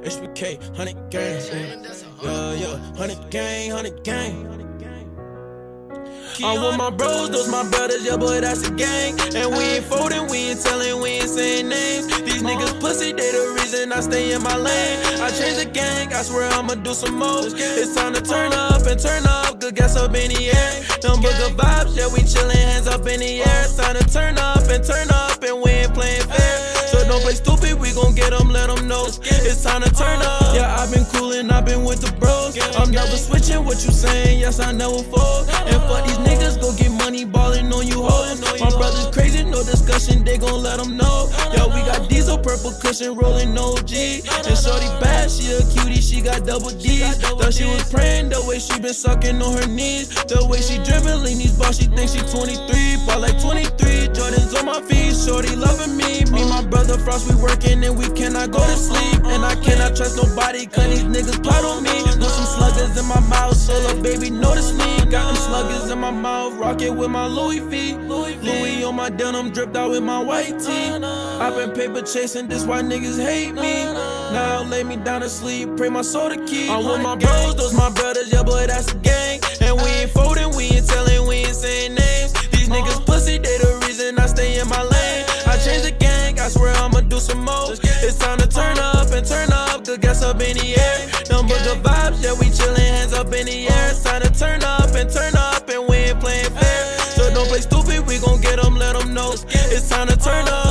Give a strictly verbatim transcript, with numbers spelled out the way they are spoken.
H B K, HUNNID gang. Yeah, yeah, HUNNID gang, HUNNID gang. I'm with my bros, those my brothers, yeah, boy, that's a gang. And we ain't folding, we ain't telling, we ain't saying names. These niggas pussy, they the reason I stay in my lane. I changed the gang, I swear I'ma do some more. It's time to turn up and turn up, good gas up in the air. Them booger vibes, yeah, we chillin', hands up in the air. It's time to turn up and turn up, and we ain't playing fair. So don't play stupid, we gon' get them, let them know. It's time to turn up. Yeah, I've been coolin', I've been with the bros. I'm never switching, what you saying, yes, I never fold. And fuck these niggas, go get money, ballin' on you hoes. My brother's crazy, no discussion, they gon' let them know. Yo, we got diesel, purple cushion, rollin' O G. And shorty bad, she a cutie, she got double D's. Thought she was praying, the way she been sucking on her knees. The way she dribbling these balls, she think she twenty-three. Ball like twenty-three, Jordans on my feet, shorty loving me. Me, my brother Frost, we working and we cannot go to sleep. And I cannot trust nobody, cause these niggas plot on me. With some sluggers in my mouth, so little baby notice me. Got them sluggers in my mouth, rocket with my Louis V. Louis on my denim, dripped out with my white tee. I've been paper chasing, this why niggas hate me. Now lay me down to sleep, pray my soul to keep. I'm with my bros, those my brothers, yeah boy, that's a gang. And we ain't folding, we ain't telling, we ain't saying names. These niggas pussy, they the reason I stay in my lane. I changed the gang, I swear I'ma do some more. It's time to turn up and turn up, good gas up in the air. Them booger vibes, yeah, we chillin', hands up in the air. It's time to turn up and turn up, and we ain't playing fair. So don't play stupid, we gon' get them, let them know. It's time to turn up.